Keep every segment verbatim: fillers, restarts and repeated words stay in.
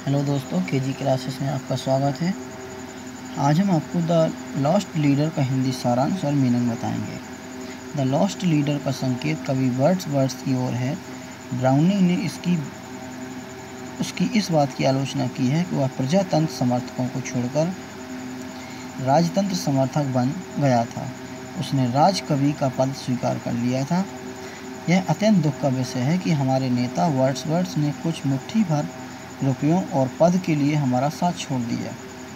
Hello दोस्तों, KG classes में आपका स्वागत है। आज हम आपको द लॉस्ट लीडर का हिंदी सारांश और मीनिंग बताएंगे। द लॉस्ट लीडर का संकेत कवि वर्ड्सवर्थ की ओर है। ब्राउनिंग ने इसकी उसकी इस बात की आलोचना की है कि वह प्रजातंत्र समर्थकों को छोड़कर राजतंत्र समर्थक बन गया था। उसने राज कवि का पद स्वीकार कर लिया था। यह अत्यंत दुख का विषय है कि हमारे नेता वर्ड्सवर्थ ने कुछ मुट्ठी भर रुपयों और पद के लिए हमारा साथ छोड़ दिया।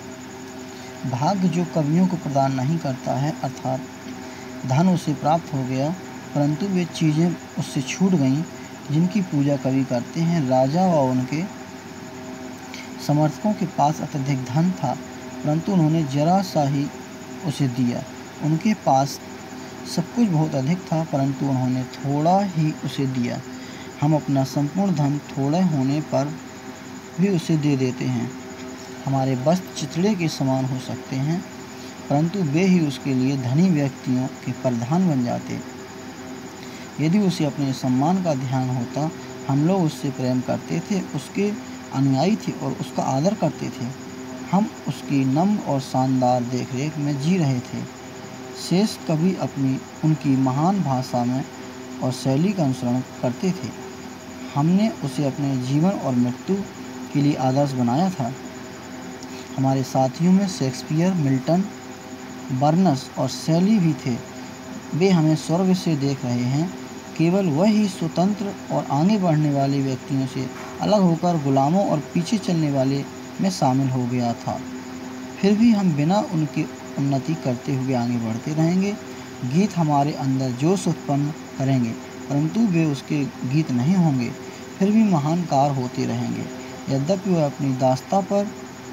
भाग्य जो कवियों को प्रदान नहीं करता है, अर्थात धन उसे प्राप्त हो गया, परंतु वे चीज़ें उससे छूट गईं जिनकी पूजा कवि करते हैं। राजा व उनके समर्थकों के पास अत्यधिक धन था, परंतु उन्होंने जरा सा ही उसे दिया। उनके पास सब कुछ बहुत अधिक था, परंतु उन्होंने थोड़ा ही उसे दिया। हम अपना संपूर्ण धन थोड़े होने पर भी उसे दे देते हैं। हमारे वस्त्र चितड़े के समान हो सकते हैं, परंतु वे ही उसके लिए धनी व्यक्तियों के प्रधान बन जाते। यदि उसे अपने सम्मान का ध्यान होता, हम लोग उससे प्रेम करते थे, उसके अनुयायी थे और उसका आदर करते थे। हम उसकी नम्र और शानदार देखरेख में जी रहे थे। शेष कवि अपनी उनकी महान भाषा में और शैली का अनुसरण करते थे। हमने उसे अपने जीवन और मृत्यु के लिए आदर्श बनाया था। हमारे साथियों में शेक्सपियर, मिल्टन, बर्नस और शैली भी थे। वे हमें स्वर्ग से देख रहे हैं। केवल वही स्वतंत्र और आगे बढ़ने वाले व्यक्तियों से अलग होकर गुलामों और पीछे चलने वाले में शामिल हो गया था। फिर भी हम बिना उनकी उन्नति करते हुए आगे बढ़ते रहेंगे। गीत हमारे अंदर जोश उत्पन्न करेंगे, परंतु वे उसके गीत नहीं होंगे। फिर भी महान कार होते रहेंगे। यद्यपि वह अपनी दास्ता पर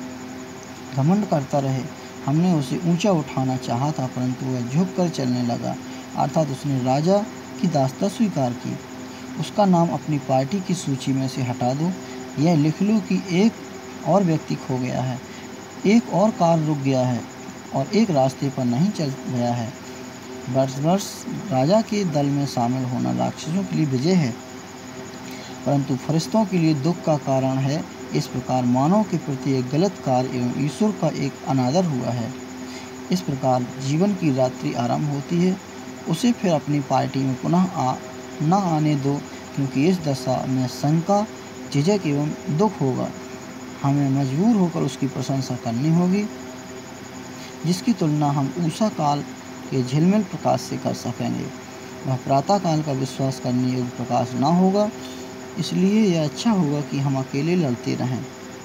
घमंड करता रहे। हमने उसे ऊंचा उठाना चाहा था, परंतु वह झुक कर चलने लगा, अर्थात उसने राजा की दास्ता स्वीकार की। उसका नाम अपनी पार्टी की सूची में से हटा दो। यह लिख लो कि एक और व्यक्ति खो गया है, एक और कार रुक गया है और एक रास्ते पर नहीं चल गया है। वर्ड्सवर्थ राजा के दल में शामिल होना राक्षसों के लिए विजय है, परंतु फरिश्तों के लिए दुख का कारण है। इस प्रकार मानव के प्रति एक गलत कार्य एवं ईश्वर का एक अनादर हुआ है। इस प्रकार जीवन की रात्रि आरंभ होती है। उसे फिर अपनी पार्टी में पुनः आ न आने दो, क्योंकि इस दशा में शंका, झिझक एवं दुख होगा। हमें मजबूर होकर उसकी प्रशंसा करनी होगी, जिसकी तुलना हम उषा काल के झिलमिल प्रकाश से कर सकेंगे। वह प्रातः काल का विश्वास करने योग्य प्रकाश न होगा, इसलिए यह अच्छा होगा कि हम अकेले लड़ते रहें।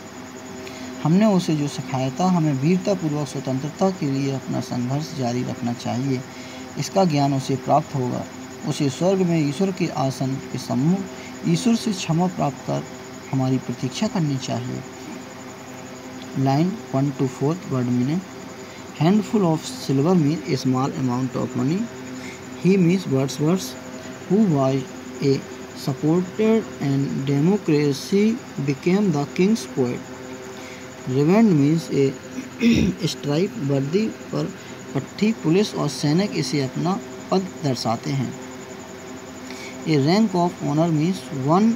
हमने उसे जो सिखाया था, हमें वीरतापूर्वक स्वतंत्रता के लिए अपना संघर्ष जारी रखना चाहिए। इसका ज्ञान उसे प्राप्त होगा। उसे स्वर्ग में ईश्वर के आसन के सम्मुख ईश्वर से क्षमा प्राप्त कर हमारी प्रतीक्षा करनी चाहिए। Line one two fourth word meaning. Handful of silver mean a small amount of money. He means Wordsworth, who was a supported and democracy became the king's poet. Revenge means a stripe वर्दी पर पट्टी police और सैनिक इसे अपना पद दर्शाते हैं। A rank of honor means one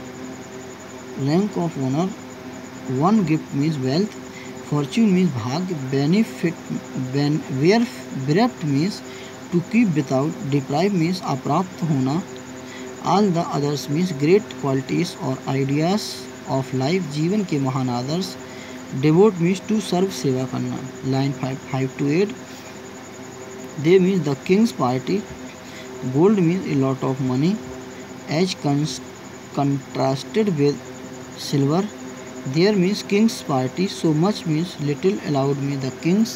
rank of honor. One gift means wealth. Fortune means भाग्य. Benefit ben, bereft means to keep without. Deprive means अप्राप्त होना. All the others means great qualities or ideas of life, जीवन के महान आदर्श। Devote means to serve, सेवा करना। Line five to eight. They means the king's party. Gold means a lot of money, as contrasted with silver. There means king's party. So much means little. Allowed me the king's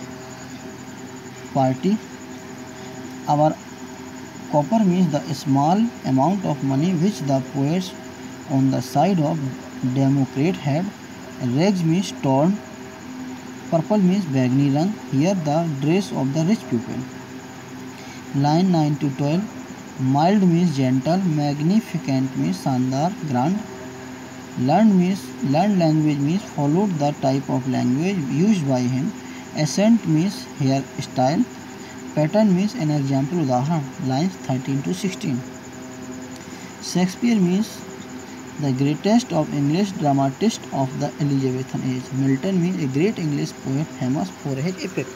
party. Our copper means the small amount of money which the poets on the side of democrat had. Rags means torn. Purple means बैंगनी रंग. Here the dress of the rich people. Line nine to twelve. Mild means gentle. Magnificent means शानदार, grand. Learned means learned language means followed the type of language used by him. Accent means hair style. Pattern means an example, उदाहरण. Lines thirteen to sixteen. Shakespeare means the greatest of English dramatists of the Elizabethan age. Milton means a great English poet famous for his epic.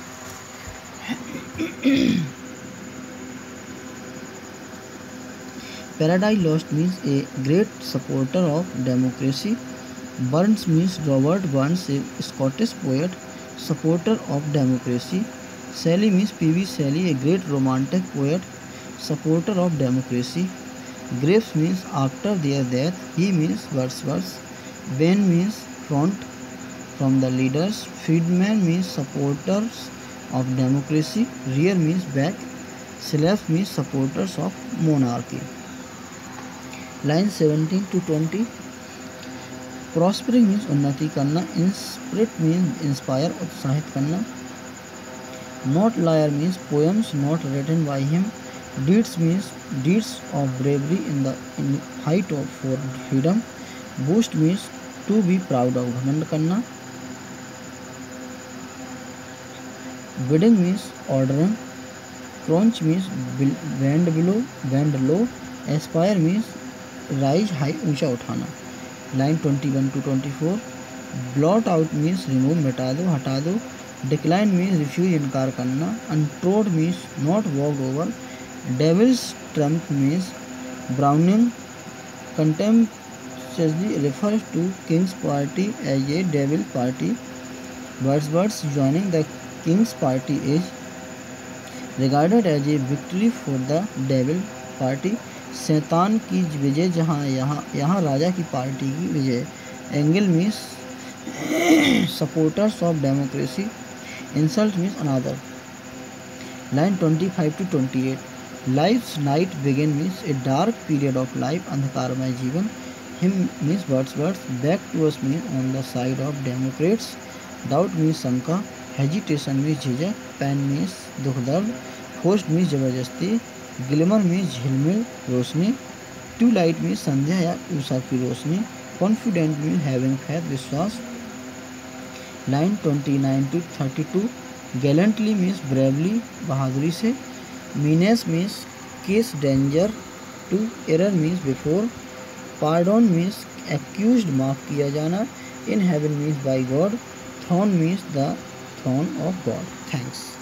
Paradise Lost means a great supporter of democracy. Burns means Robert Burns, a Scottish poet, supporter of democracy. Shelley means P V Shelley, a great romantic poet, supporter of democracy. Graves means after their death. He means Wordsworth. Bain means front from the leaders. Friedman means supporters of democracy. Rear means back. Slave means supporters of monarchy. Line seventeen to twenty. Prospering means उन्नति करना. Inspirit means inspire, उत्साहित करना. Not liar means poems not written by him. Deeds means deeds of bravery in the in fight of for freedom. Boast means to be proud of, घमंड करना. Bidding means ordering. Crunch means bend below, bend low. Aspire means rise high, ऊंचा उठाना. Line twenty-one to twenty-four. Blot out means remove, मिटा दो, हटा दो. Decline means refuse, इनकार करना. Untrod means not walked over. Devil's trump means Browning contemptuously refers to King's party as a devil party. Wordsworth joining the King's party is regarded as a victory for the devil party. शैतान की विजय जहाँ यहाँ यहाँ राजा की party की विजय. Angle means supporters of democracy. Insult means another. Line twenty-five to twenty-eight. Life's night begin means a dark period of life, अंधकारमय जीवन. Him means Wordsworth. Back to us means on the side of Democrats. Doubt means शंका. Hesitation means झिझक. Pain means दुख दर्द. Forced means जबरदस्ती. Glimmer means झिलमिल, रोशनी. Twilight means संध्या या उषा की रोशनी. Confident means having faith, विश्वास. Line twenty-nine to thirty-two. Gallantly means bravely, बहादुरी से. Meanness means case danger to. Error means before. Pardon means accused, माफ किया जाना. In heaven means by God. Throne means the throne of God. Thanks.